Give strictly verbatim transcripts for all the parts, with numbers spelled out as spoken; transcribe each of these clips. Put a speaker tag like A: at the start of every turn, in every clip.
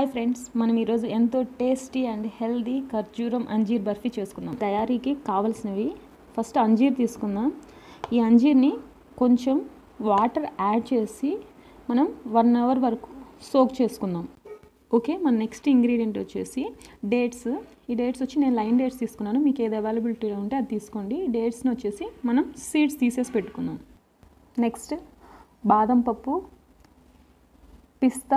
A: Hi friends, మనం ఈరోజు ఎంతో టేస్టీ అండ్ హెల్దీ ఖర్జూరం అంజీర్ బర్ఫీ చేసుకుందాం. తయారీకి కావాల్సినవి ఫస్ట్ అంజీర్ తీసుకుందాం. ఈ అంజీర్ని కొంచెం వాటర్ యాడ్ చేసి మనం వన్ అవర్ వరకు సోక్ చేసుకుందాం. ఓకే, మన నెక్స్ట్ ఇంగ్రీడియంట్ వచ్చేసి డేట్స్. ఈ డేట్స్ వచ్చి నేను లైన్ డేట్స్ తీసుకున్నాను. మీకు ఏది అవైలబిలిటీ ఉంటే అది తీసుకోండి. డేట్స్ని వచ్చేసి మనం సీడ్స్ తీసేసి పెట్టుకుందాం. నెక్స్ట్ బాదం పప్పు, పిస్తా,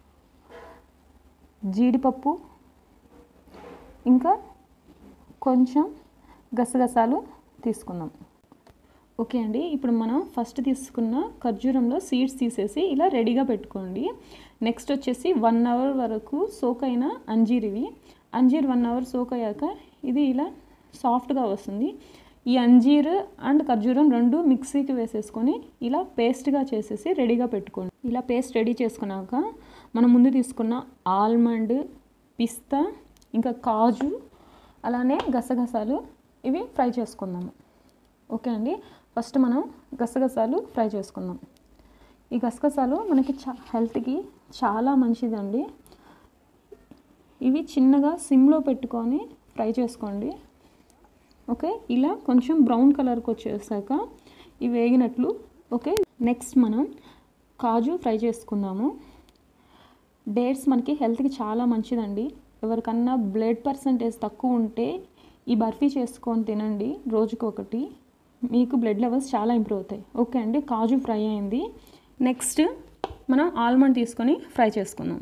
A: జీడిపప్పు, ఇంకా కొంచెం గసగసాలు తీసుకుందాం. ఓకే అండి, ఇప్పుడు మనం ఫస్ట్ తీసుకున్న ఖర్జూరంలో సీడ్స్ తీసేసి ఇలా రెడీగా పెట్టుకోండి. నెక్స్ట్ వచ్చేసి వన్ అవర్ వరకు సోక్ అయిన అంజీర్. ఇవి అంజీర్ వన్ అవర్ సోక్ అయ్యాక ఇది ఇలా సాఫ్ట్గా వస్తుంది. ఈ అంజీర్ అండ్ ఖర్జూరం రెండు మిక్సీకి వేసేసుకొని ఇలా పేస్ట్గా చేసేసి రెడీగా పెట్టుకోండి. ఇలా పేస్ట్ రెడీ చేసుకున్నాక మనం ముందు తీసుకున్న ఆల్మండ్, పిస్తా, ఇంకా కాజు, అలానే గసగసాలు ఇవి ఫ్రై చేసుకుందాము. ఓకే అండి, ఫస్ట్ మనం గసగసాలు ఫ్రై చేసుకుందాం. ఈ గసగసాలు మనకి చా హెల్త్కి చాలా మంచిదండి. ఇవి చిన్నగా సిమ్లో పెట్టుకొని ఫ్రై చేసుకోండి. ఓకే, ఇలా కొంచెం బ్రౌన్ కలర్కి వచ్చేసాక ఇవి వేగినట్లు. ఓకే, నెక్స్ట్ మనం కాజు ఫ్రై చేసుకుందాము. డేట్స్ మనకి హెల్త్కి చాలా మంచిదండి. ఎవరికన్నా బ్లడ్ పర్సంటేజ్ తక్కువ ఉంటే ఈ బర్ఫీ చేసుకొని తినండి రోజుకి ఒకటి. మీకు బ్లడ్ లెవెల్స్ చాలా ఇంప్రూవ్ అవుతాయి. ఓకే అండి, కాజు ఫ్రై అయింది. నెక్స్ట్ మనం ఆల్మండ్ తీసుకొని ఫ్రై చేసుకుందాం.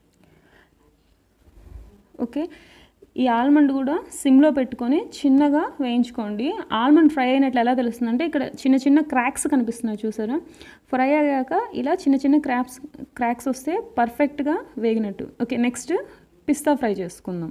A: ఓకే, ఈ ఆల్మండ్ కూడా సిమ్లో పెట్టుకొని చిన్నగా వేయించుకోండి. ఆల్మండ్ ఫ్రై అయినట్లు ఎలా తెలుస్తుందంటే ఇక్కడ చిన్న చిన్న క్రాక్స్ కనిపిస్తున్నాయి, చూసారా? ఫ్రై అయ్యాక ఇలా చిన్న చిన్న క్రాక్స్ క్రాక్స్ వస్తే పర్ఫెక్ట్గా వేగినట్టు. ఓకే, నెక్స్ట్ పిస్తా ఫ్రై చేసుకుందాం.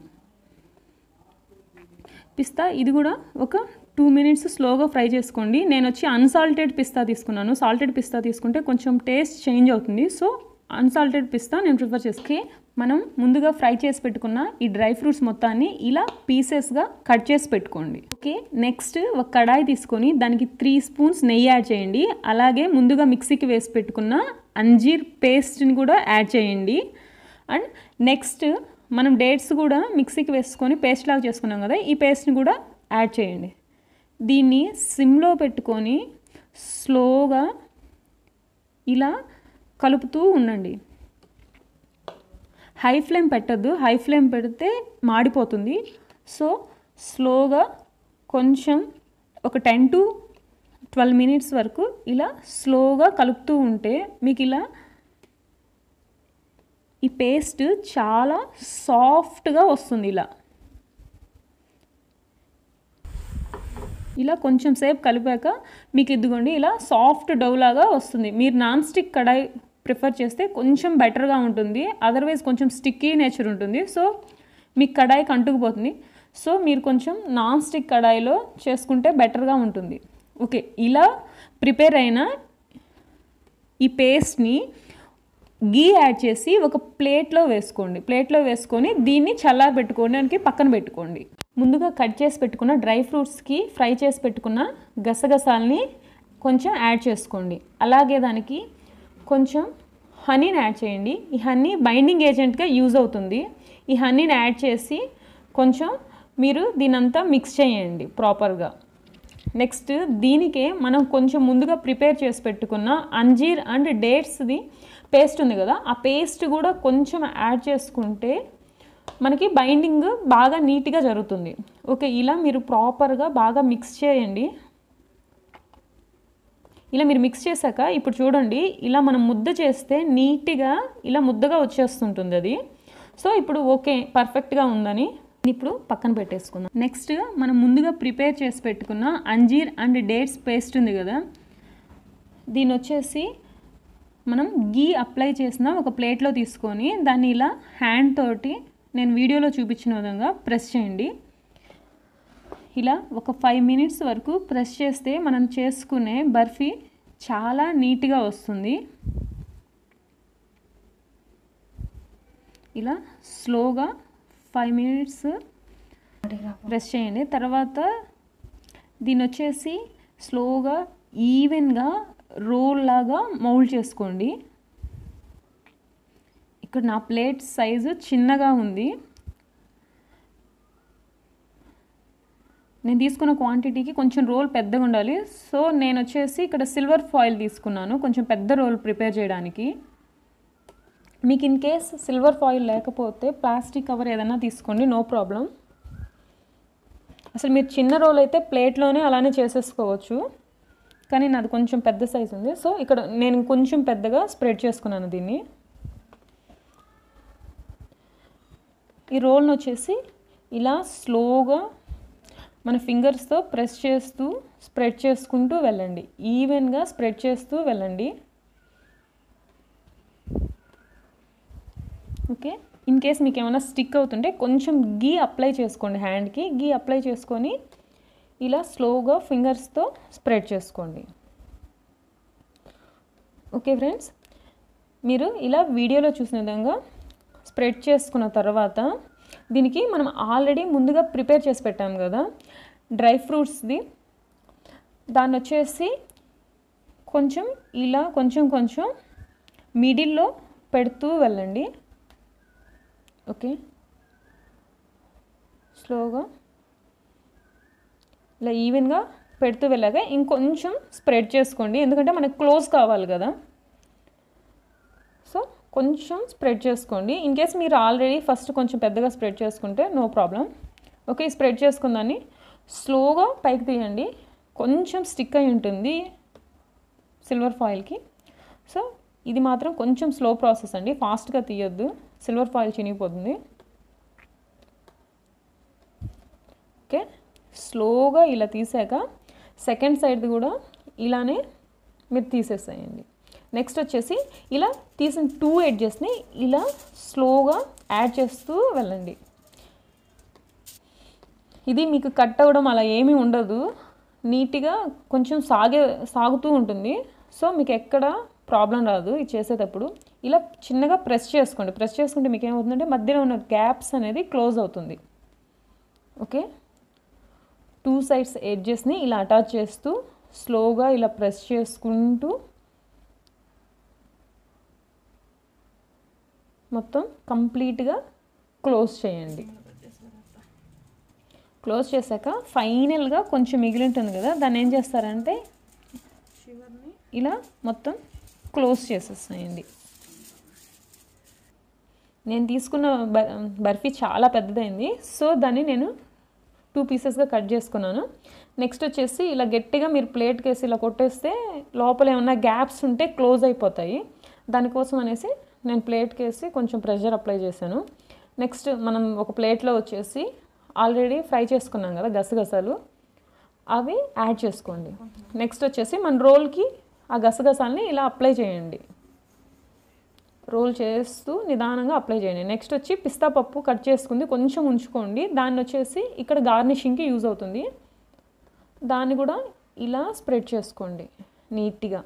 A: పిస్తా ఇది కూడా ఒక టూ మినిట్స్ స్లోగా ఫ్రై చేసుకోండి. నేను వచ్చి అన్సాల్టెడ్ పిస్తా తీసుకున్నాను. సాల్టెడ్ పిస్తా తీసుకుంటే కొంచెం టేస్ట్ చేంజ్ అవుతుంది. సో అన్సాల్టెడ్ పిస్తా నేను ప్రిఫర్ చేసుకే. మనం ముందుగా ఫ్రై చేసి పెట్టుకున్న ఈ డ్రై ఫ్రూట్స్ మొత్తాన్ని ఇలా పీసెస్గా కట్ చేసి పెట్టుకోండి. ఓకే, నెక్స్ట్ ఒక కడాయి తీసుకొని దానికి త్రీ స్పూన్స్ నెయ్యి యాడ్ చేయండి. అలాగే ముందుగా మిక్సీకి వేసి పెట్టుకున్న అంజీర్ పేస్ట్ని కూడా యాడ్ చేయండి. అండ్ నెక్స్ట్ మనం డేట్స్ కూడా మిక్సీకి వేసుకొని పేస్ట్ లాగా చేసుకున్నాం కదా, ఈ పేస్ట్ని కూడా యాడ్ చేయండి. దీన్ని సిమ్లో పెట్టుకొని స్లోగా ఇలా కలుపుతూ ఉండండి. హై ఫ్లేమ్ పెట్టద్దు, హై ఫ్లేమ్ పెడితే మాడిపోతుంది. సో స్లోగా కొంచెం ఒక టెన్ టు ట్వెల్వ్ మినిట్స్ వరకు ఇలా స్లోగా కలుపుతూ ఉంటే మీకు ఇలా ఈ పేస్ట్ చాలా సాఫ్ట్గా వస్తుంది. ఇలా ఇలా కొంచెం సేపు కలిపాక మీకు ఇదిగోండి ఇలా సాఫ్ట్ డౌ లాగా వస్తుంది. మీరు నాన్ స్టిక్ కడాయి ప్రిఫర్ చేస్తే కొంచెం బెటర్గా ఉంటుంది. అదర్వైజ్ కొంచెం స్టిక్కీ నేచర్ ఉంటుంది. సో మీకు కడాయికి అంటుకుపోతుంది. సో మీరు కొంచెం నాన్ స్టిక్ కడాయిలో చేసుకుంటే బెటర్గా ఉంటుంది. ఓకే, ఇలా ప్రిపేర్ అయిన ఈ పేస్ట్ని గీ యాడ్ చేసి ఒక ప్లేట్లో వేసుకోండి. ప్లేట్లో వేసుకొని దీన్ని చల్లారి పెట్టుకోవడానికి పక్కన పెట్టుకోండి. ముందుగా కట్ చేసి పెట్టుకున్న డ్రై ఫ్రూట్స్కి ఫ్రై చేసి పెట్టుకున్న గసగసాలని కొంచెం యాడ్ చేసుకోండి. అలాగే దానికి కొంచెం హనీని యాడ్ చేయండి. ఈ హనీ బైండింగ్ ఏజెంట్గా యూజ్ అవుతుంది. ఈ హనీని యాడ్ చేసి కొంచెం మీరు దీనంతా మిక్స్ చేయండి ప్రాపర్గా. నెక్స్ట్ దీనికే మనం కొంచెం ముందుగా ప్రిపేర్ చేసి పెట్టుకున్న అంజీర్ అండ్ డేట్స్ది పేస్ట్ ఉంది కదా, ఆ పేస్ట్ కూడా కొంచెం యాడ్ చేసుకుంటే మనకి బైండింగ్ బాగా నీట్గా జరుగుతుంది. ఓకే, ఇలా మీరు ప్రాపర్గా బాగా మిక్స్ చేయండి. ఇలా మీరు మిక్స్ చేశాక ఇప్పుడు చూడండి, ఇలా మనం ముద్ద చేస్తే నీట్గా ఇలా ముద్దగా వచ్చేస్తుంటుంది అది. సో ఇప్పుడు ఓకే, పర్ఫెక్ట్గా ఉందని ఇప్పుడు పక్కన పెట్టేసుకుందాం. నెక్స్ట్ మనం ముందుగా ప్రిపేర్ చేసి పెట్టుకున్న అంజీర్ అండ్ డేట్స్ పేస్ట్ ఉంది కదా, దీని వచ్చేసి మనం గీ అప్లై చేసిన ఒక ప్లేట్లో తీసుకొని దాన్ని ఇలా హ్యాండ్ తోటి నేను వీడియోలో చూపించిన విధంగా ప్రెస్ చేయండి. ఇలా ఒక ఫైవ్ మినిట్స్ వరకు ప్రెస్ చేస్తే మనం చేసుకునే బర్ఫీ చాలా నీట్గా వస్తుంది. ఇలా స్లోగా ఫైవ్ మినిట్స్ ప్రెస్ చేయండి. తర్వాత దీని వచ్చేసి స్లోగా ఈవెన్గా రోల్ లాగా మౌల్డ్ చేసుకోండి. ఇక్కడ నా ప్లేట్ సైజు చిన్నగా ఉంది. నేను తీసుకున్న క్వాంటిటీకి కొంచెం రోల్ పెద్దగా ఉండాలి. సో నేను వచ్చేసి ఇక్కడ సిల్వర్ ఫాయిల్ తీసుకున్నాను కొంచెం పెద్ద రోల్ ప్రిపేర్ చేయడానికి. మీకు ఇన్ కేస్ సిల్వర్ ఫాయిల్ లేకపోతే ప్లాస్టిక్ కవర్ ఏదైనా తీసుకోండి, నో ప్రాబ్లం. అసలు మీరు చిన్న రోల్ అయితే ప్లేట్లోనే అలానే చేసేసుకోవచ్చు, కానీ నాది కొంచెం పెద్ద సైజు ఉంది. సో ఇక్కడ నేను కొంచెం పెద్దగా స్ప్రెడ్ చేసుకున్నాను దీన్ని. ఈ రోల్ని వచ్చేసి ఇలా స్లోగా మన ఫింగర్స్తో ప్రెస్ చేస్తూ స్ప్రెడ్ చేసుకుంటూ వెళ్ళండి, ఈవెన్గా స్ప్రెడ్ చేస్తూ వెళ్ళండి. ఓకే, ఇన్ కేస్ మీకు ఏమైనా స్టిక్ అవుతుంటే కొంచెం గీ అప్లై చేసుకోండి హ్యాండ్కి. గీ అప్లై చేసుకొని ఇలా స్లోగా ఫింగర్స్తో స్ప్రెడ్ చేసుకోండి. ఓకే ఫ్రెండ్స్, మీరు ఇలా వీడియోలో చూసిన విధంగా స్ప్రెడ్ చేసుకున్న తర్వాత దీనికి మనం ఆల్రెడీ ముందుగా ప్రిపేర్ చేసి పెట్టాం కదా డ్రై ఫ్రూట్స్ది, దాన్ని వచ్చేసి కొంచెం ఇలా కొంచెం కొంచెం మిడిల్లో పెడుతూ వెళ్ళండి. ఓకే, స్లోగా ఇలా ఈవెన్గా పెడుతూ వెళ్ళాక ఇంకొంచెం స్ప్రెడ్ చేసుకోండి, ఎందుకంటే మనకు క్లోజ్ కావాలి కదా. సో కొంచెం స్ప్రెడ్ చేసుకోండి. ఇన్ కేస్ మీరు ఆల్రెడీ ఫస్ట్ కొంచెం పెద్దగా స్ప్రెడ్ చేసుకుంటే నో ప్రాబ్లం. ఓకే, స్ప్రెడ్ చేసుకుందాన్ని స్లోగా పైకి తీయండి. కొంచెం స్టిక్ అయి ఉంటుంది సిల్వర్ ఫాయిల్కి. సో ఇది మాత్రం కొంచెం స్లో ప్రాసెస్ అండి, ఫాస్ట్గా తీయొద్దు, సిల్వర్ ఫాయిల్ చినిగిపోతుంది. ఓకే, స్లోగా ఇలా తీసాక సెకండ్ సైడ్ది కూడా ఇలానే మీరు తీసేసేయండి. నెక్స్ట్ వచ్చేసి ఇలా తీసిన టూ ఎడ్జెస్ని ఇలా స్లోగా యాడ్ చేస్తూ వెళ్ళండి. ఇది మీకు కట్ అవ్వడం అలా ఏమీ ఉండదు, నీట్గా కొంచెం సాగే సాగుతూ ఉంటుంది. సో మీకు ఎక్కడ ప్రాబ్లం రాదు ఇది చేసేటప్పుడు. ఇలా చిన్నగా ప్రెస్ చేసుకోండి. ప్రెస్ చేసుకుంటే మీకు ఏమవుతుందంటే మధ్యలో ఉన్న గ్యాప్స్ అనేది క్లోజ్ అవుతుంది. ఓకే, టూ సైడ్స్ ఎడ్జెస్ని ఇలా అటాచ్ చేస్తూ స్లోగా ఇలా ప్రెస్ చేసుకుంటూ మొత్తం కంప్లీట్గా క్లోజ్ చేయండి. క్లోజ్ చేశాక ఫైనల్గా కొంచెం మిగిలి ఉంటుంది కదా, దాన్ని ఏం చేస్తారంటే ఇలా మొత్తం క్లోజ్ చేసేసేయండి. నేను తీసుకున్న బర్ఫీ చాలా పెద్దదైంది, సో దాన్ని నేను టూ పీసెస్గా కట్ చేసుకున్నాను. నెక్స్ట్ వచ్చేసి ఇలా గట్టిగా మీరు ప్లేట్కి వేసి ఇలా కొట్టేస్తే లోపల ఏమన్నా గ్యాప్స్ ఉంటే క్లోజ్ అయిపోతాయి. దానికోసం అనేసి నేను ప్లేట్కి వేసి కొంచెం ప్రెషర్ అప్లై చేశాను. నెక్స్ట్ మనం ఒక ప్లేట్లో వచ్చేసి ఆల్రెడీ ఫ్రై చేసుకున్నాం కదా గసగసాలు, అవి యాడ్ చేసుకోండి. నెక్స్ట్ వచ్చేసి మన రోల్కి ఆ గసగసాలని ఇలా అప్లై చేయండి, రోల్ చేస్తూ నిదానంగా అప్లై చేయండి. నెక్స్ట్ వచ్చి పిస్తా పప్పు కట్ చేసుకుంది కొంచెం ఉంచుకోండి, దాన్ని వచ్చేసి ఇక్కడ గార్నిషింగ్కి యూజ్ అవుతుంది. దాన్ని కూడా ఇలా స్ప్రెడ్ చేసుకోండి నీట్గా.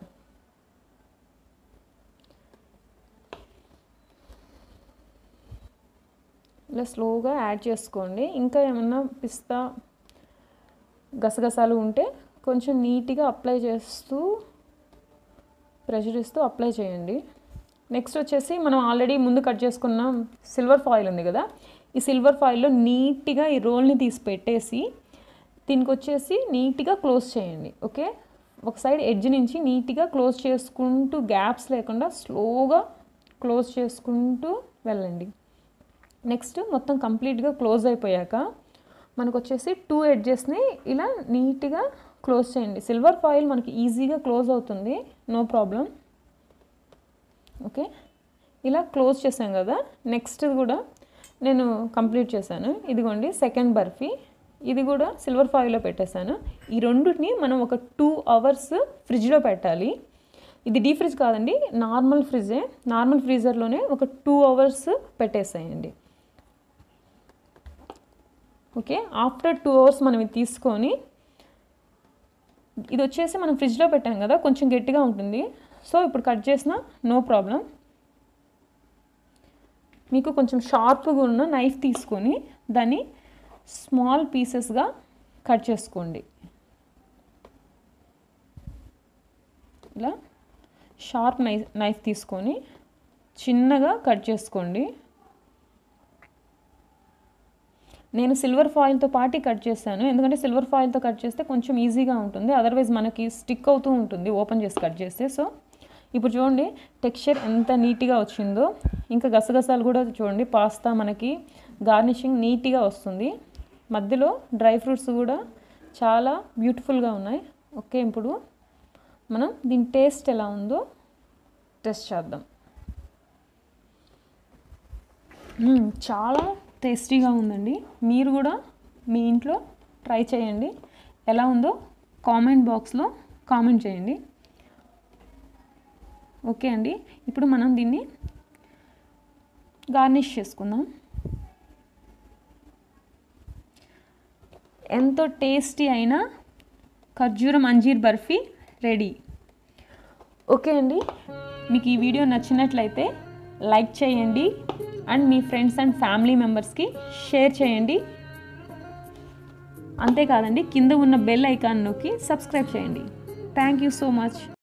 A: ఇలా స్లోగా యాడ్ చేసుకోండి. ఇంకా ఏమన్నా పిస్తా గసగసాలు ఉంటే కొంచెం నీట్గా అప్లై చేస్తూ ప్రెషర్ ఇస్తూ అప్లై చేయండి. నెక్స్ట్ వచ్చేసి మనం ఆల్రెడీ ముందు కట్ చేసుకున్న సిల్వర్ ఫాయిల్ ఉంది కదా, ఈ సిల్వర్ ఫాయిల్లో నీట్గా ఈ రోల్ని తీసి పెట్టేసి దీనికి వచ్చేసి నీట్గా క్లోజ్ చేయండి. ఓకే, ఒక సైడ్ ఎడ్జ్ నుంచి నీట్గా క్లోజ్ చేసుకుంటూ గ్యాప్స్ లేకుండా స్లోగా క్లోజ్ చేసుకుంటూ వెళ్ళండి. నెక్స్ట్ మొత్తం కంప్లీట్గా క్లోజ్ అయిపోయాక మనకు వచ్చేసి టూ ఎడ్జెస్ని ఇలా నీట్గా క్లోజ్ చేయండి. సిల్వర్ ఫాయిల్ మనకి ఈజీగా క్లోజ్ అవుతుంది, నో ప్రాబ్లం. ఓకే, ఇలా క్లోజ్ చేసాం కదా. నెక్స్ట్ కూడా నేను కంప్లీట్ చేశాను. ఇదిగోండి సెకండ్ బర్ఫీ, ఇది కూడా సిల్వర్ ఫాయిల్లో పెట్టేశాను. ఈ రెండుని మనం ఒక టూ అవర్స్ ఫ్రిడ్జ్లో పెట్టాలి. ఇది డీ ఫ్రిడ్జ్ కాదండి, నార్మల్ ఫ్రిడ్జే. నార్మల్ ఫ్రీజర్లోనే ఒక టూ అవర్స్ పెట్టేసేయండి. ఓకే, ఆఫ్టర్ టూ అవర్స్ మనం ఇది తీసుకొని, ఇది వచ్చేసి మనం ఫ్రిడ్జ్లో పెట్టాం కదా కొంచెం గట్టిగా ఉంటుంది, సో ఇప్పుడు కట్ చేసిన నో ప్రాబ్లం. మీకు కొంచెం షార్ప్గా ఉన్న నైఫ్ తీసుకొని దాన్ని స్మాల్ పీసెస్గా కట్ చేసుకోండి. ఇలా షార్ప్ నైఫ్ నైఫ్ తీసుకొని చిన్నగా కట్ చేసుకోండి. నేను సిల్వర్ ఫాయిల్తో పాటు కట్ చేశాను, ఎందుకంటే సిల్వర్ ఫాయిల్తో కట్ చేస్తే కొంచెం ఈజీగా ఉంటుంది, అదర్వైజ్ మనకి స్టిక్ అవుతూ ఉంటుంది ఓపెన్ చేసి కట్ చేస్తే. సో ఇప్పుడు చూడండి టెక్స్చర్ ఎంత నీట్గా వచ్చిందో. ఇంకా గసగసాలు కూడా చూడండి, పాస్తా మనకి గార్నిషింగ్ నీట్గా వస్తుంది. మధ్యలో డ్రై ఫ్రూట్స్ కూడా చాలా బ్యూటిఫుల్గా ఉన్నాయి. ఓకే, ఇప్పుడు మనం దీని టేస్ట్ ఎలా ఉందో టెస్ట్ చేద్దాం. చాలా టేస్టీగా ఉందండి. మీరు కూడా మీ ఇంట్లో ట్రై చేయండి, ఎలా ఉందో కామెంట్ బాక్స్లో కామెంట్ చేయండి. ఓకే అండి, ఇప్పుడు మనం దీన్ని గార్నిష్ చేసుకుందాం. ఎంతో టేస్టీ అయిన ఖర్జూరం అంజీర్ బర్ఫీ రెడీ. ఓకే అండి, మీకు ఈ వీడియో నచ్చినట్లయితే లైక్ చేయండి అండ్ మీ ఫ్రెండ్స్ అండ్ ఫ్యామిలీ మెంబర్స్కి షేర్ చేయండి. అంతేకాదండి, కింద ఉన్న బెల్ ఐకాన్ నొక్కి సబ్స్క్రైబ్ చేయండి. Thank you so much.